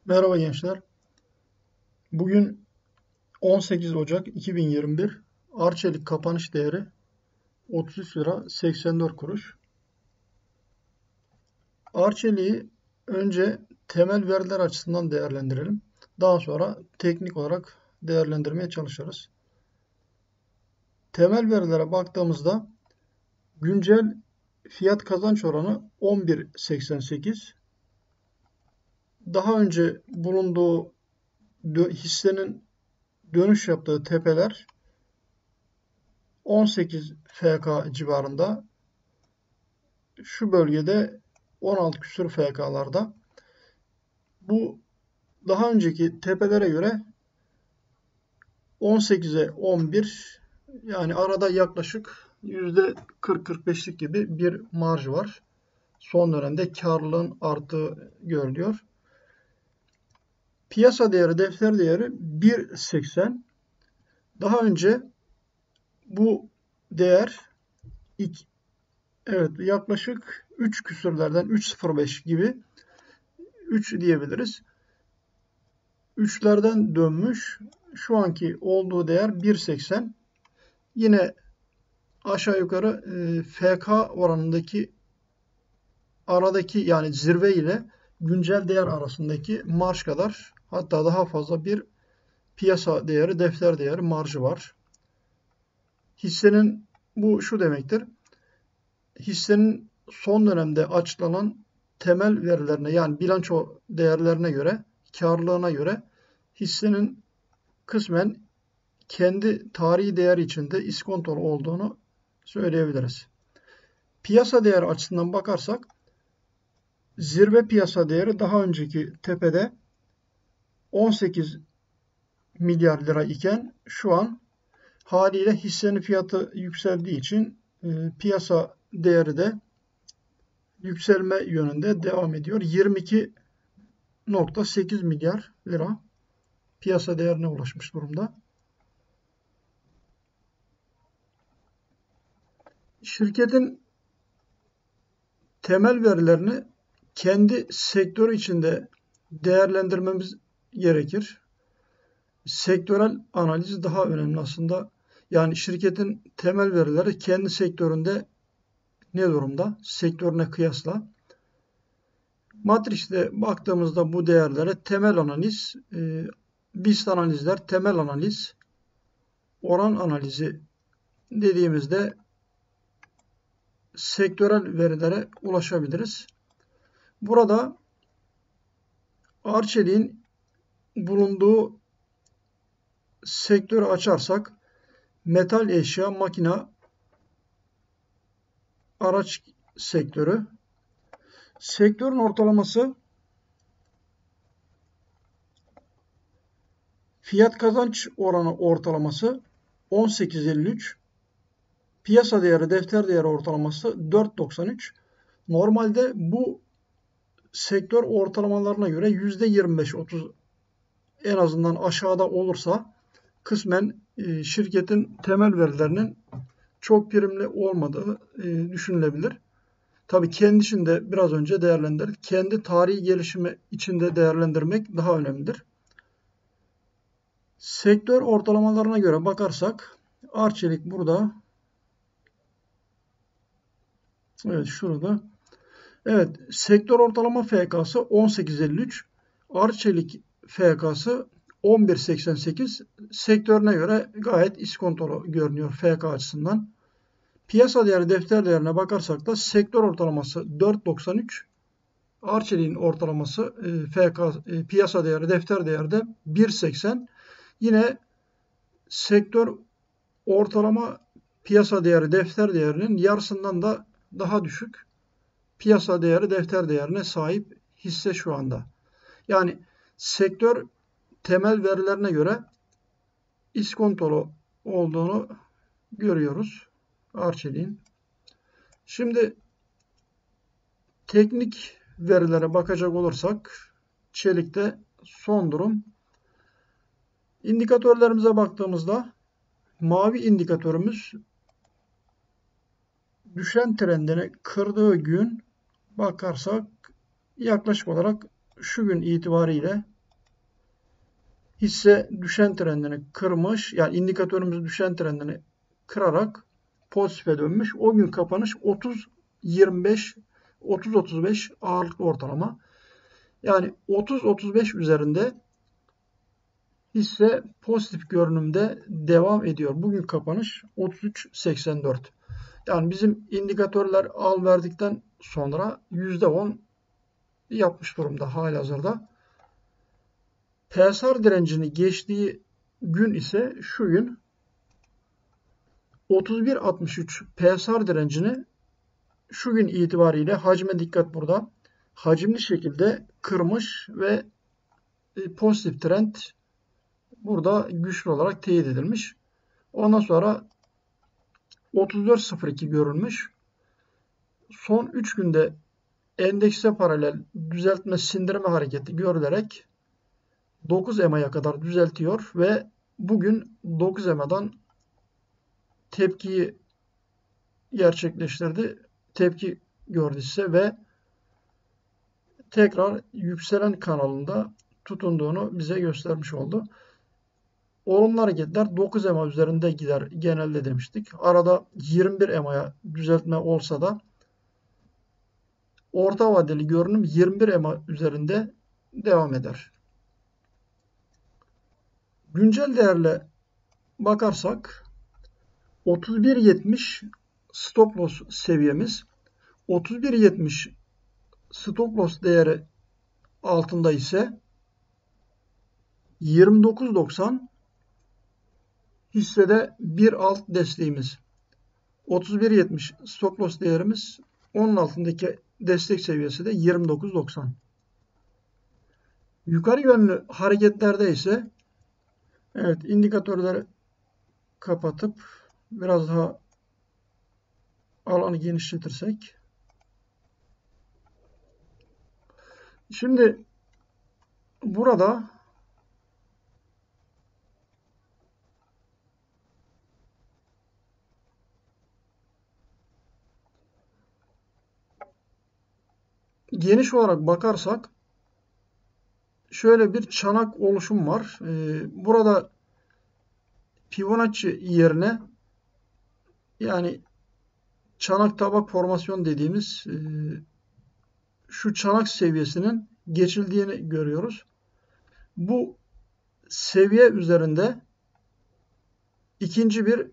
Merhaba gençler. Bugün 18 Ocak 2021. Arçelik kapanış değeri 33 lira 84 kuruş. Arçelik'i önce temel veriler açısından değerlendirelim. Daha sonra teknik olarak değerlendirmeye çalışırız. Temel verilere baktığımızda güncel fiyat kazanç oranı 11.88. Daha önce bulunduğu hissenin dönüş yaptığı tepeler 18 FK civarında. Şu bölgede 16 küsur FK'larda. Bu daha önceki tepelere göre 18'e 11, yani arada yaklaşık %40-45'lik gibi bir marj var. Son dönemde karlılığın arttığı görülüyor. Piyasa değeri, defter değeri 1.80. Daha önce bu değer yaklaşık 3 küsürlerden 3.05 gibi 3 diyebiliriz. 3'lerden dönmüş. Şu anki olduğu değer 1.80. Yine aşağı yukarı FK oranındaki aradaki, yani zirve ile güncel değer arasındaki marj kadar, hatta daha fazla bir piyasa değeri, defter değeri marjı var. Hissenin bu şu demektir. Hissenin son dönemde açıklanan temel verilerine, yani bilanço değerlerine göre, karlılığına göre hissenin kısmen kendi tarihi değeri içinde iskontolu olduğunu söyleyebiliriz. Piyasa değeri açısından bakarsak, zirve piyasa değeri daha önceki tepede 18 milyar lira iken şu an haliyle hissenin fiyatı yükseldiği için piyasa değeri de yükselme yönünde devam ediyor. 22.8 milyar lira piyasa değerine ulaşmış durumda. Şirketin temel verilerini kendi sektörü içinde değerlendirmemiz gerekir. Sektörel analiz daha önemli aslında. Yani şirketin temel verileri kendi sektöründe ne durumda? Sektörüne kıyasla. Matrix'te baktığımızda bu değerlere temel analiz, BIST analizler, temel analiz, oran analizi dediğimizde sektörel verilere ulaşabiliriz. Burada Arçelik'in bulunduğu sektörü açarsak, metal eşya, makina, araç sektörü. Sektörün ortalaması fiyat kazanç oranı ortalaması 18.53. Piyasa değeri, defter değeri ortalaması 4.93. Normalde bu sektör ortalamalarına göre %25-30 en azından aşağıda olursa kısmen şirketin temel verilerinin çok primli olmadığı düşünülebilir. Tabii kendisini de biraz önce değerlendirdik. Kendi tarihi gelişimi içinde değerlendirmek daha önemlidir. Sektör ortalamalarına göre bakarsak Arçelik burada. Evet, şurada. Evet, sektör ortalama FK'sı 18.53. Arçelik FK'sı 11.88. Sektörüne göre gayet iskontolu görünüyor FK açısından. Piyasa değeri, defter değerine bakarsak da sektör ortalaması 4.93. Arçelik'in ortalaması piyasa değeri, defter değeri de 1.80. Yine sektör ortalama piyasa değeri, defter değerinin yarısından da daha düşük piyasa değeri, defter değerine sahip hisse şu anda. Yani sektör temel verilerine göre iskontolu olduğunu görüyoruz Arçelik'in. Şimdi teknik verilere bakacak olursak çelikte son durum. İndikatörlerimize baktığımızda mavi indikatörümüz düşen trendini kırdığı gün bakarsak yaklaşık olarak şu gün itibariyle hisse düşen trendini kırmış. Yani indikatörümüz düşen trendini kırarak pozitife dönmüş. O gün kapanış 30-25, 30-35 ağırlıklı ortalama. Yani 30-35 üzerinde hisse pozitif görünümde devam ediyor. Bugün kapanış 33.84. Yani bizim indikatörler al verdikten sonra %10 yapmış durumda halihazırda. PSR direncini geçtiği gün ise şu gün 31.63 PSR direncini şu gün itibariyle hacme dikkat burada. Hacimli şekilde kırmış ve pozitif trend burada güçlü olarak teyit edilmiş. Ondan sonra 34.02 görülmüş. Son 3 günde endekse paralel düzeltme sindirme hareketi görülerek 9 EMA'ya kadar düzeltiyor ve bugün 9 EMA'dan tepkiyi gerçekleştirdi. Tepki gördü ise ve tekrar yükselen kanalında tutunduğunu bize göstermiş oldu. Olumlu hareketler 9 EMA üzerinde gider genelde demiştik. Arada 21 EMA'ya düzeltme olsa da orta vadeli görünüm 21 EMA üzerinde devam eder. Güncel değerle bakarsak 31.70 stop loss seviyemiz. 31.70 stop loss değeri altında ise 29.90 hissede bir alt desteğimiz. 31.70 stop loss değerimiz, onun altındaki destek seviyesi de 29.90. Yukarı yönlü hareketlerde ise evet, indikatörleri kapatıp biraz daha alanı genişletirsek. Şimdi burada geniş olarak bakarsak şöyle bir çanak oluşum var. Burada Fibonacci yerine yani çanak tabak formasyon dediğimiz şu çanak seviyesinin geçildiğini görüyoruz. Bu seviye üzerinde ikinci bir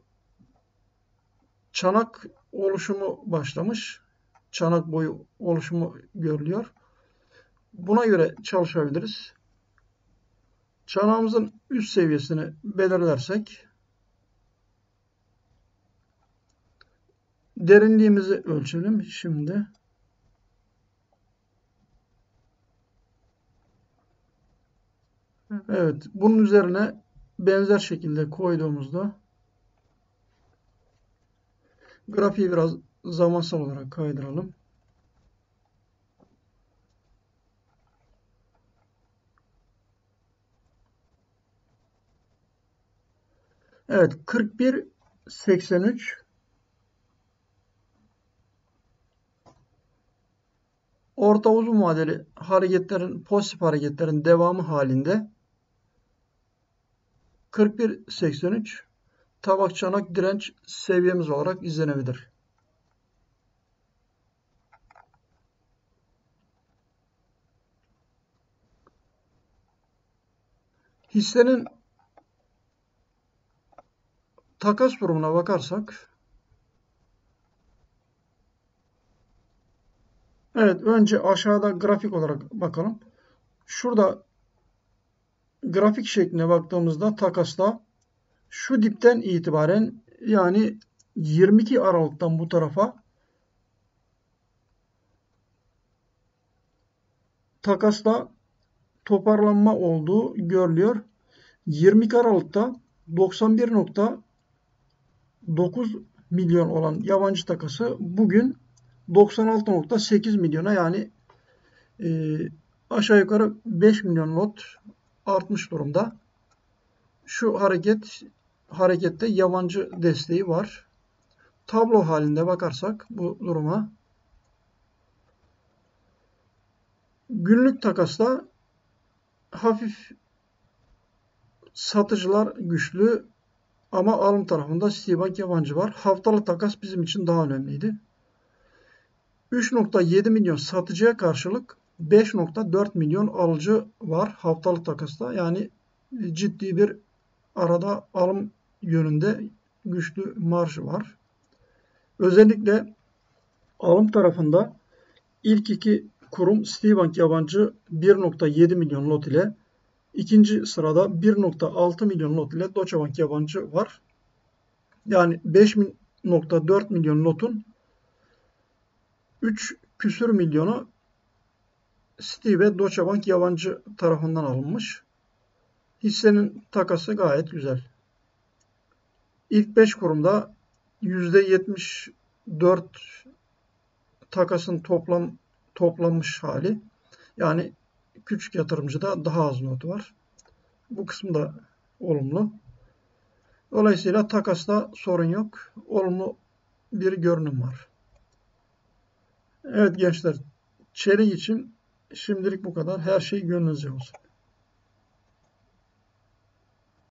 çanak oluşumu başlamış. Çanak boyu oluşumu görülüyor. Buna göre çalışabiliriz. Çanağımızın üst seviyesini belirlersek derinliğimizi ölçelim şimdi. Evet, bunun üzerine benzer şekilde koyduğumuzda grafiği biraz zamansal olarak kaydıralım. Evet, 41.83 orta uzun vadeli hareketlerin, pozitif hareketlerin devamı halinde 41.83 tabak çanak direnç seviyemiz olarak izlenebilir. Hissenin takas durumuna bakarsak, evet, önce aşağıda grafik olarak bakalım. Şurada grafik şekline baktığımızda takasla şu dipten itibaren yani 22 Aralık'tan bu tarafa takasla toparlanma olduğu görülüyor. 22 Aralık'ta 91.9 milyon olan yabancı takası bugün 96.8 milyona yani aşağı yukarı 5 milyon lot artmış durumda. Şu harekette yabancı desteği var. Tablo halinde bakarsak bu duruma günlük takasla hafif satıcılar güçlü ama alım tarafında Citibank yabancı var. Haftalık takas bizim için daha önemliydi. 3.7 milyon satıcıya karşılık 5.4 milyon alıcı var haftalık takasta. Yani ciddi bir arada alım yönünde güçlü marj var. Özellikle alım tarafında ilk iki kurum Citibank yabancı 1.7 milyon lot ile, ikinci sırada 1.6 milyon lot ile Deutsche Bank yabancı var. Yani 5.4 milyon lotun 3 küsür milyonu Citi ve Deutsche Bank yabancı tarafından alınmış. Hissenin takası gayet güzel. İlk 5 kurumda %74 takasın toplanmış hali. Yani küçük yatırımcıda daha az not var. Bu kısım da olumlu. Dolayısıyla takasta sorun yok. Olumlu bir görünüm var. Evet gençler, çeyrek için şimdilik bu kadar. Her şey gönlünüzce olsun.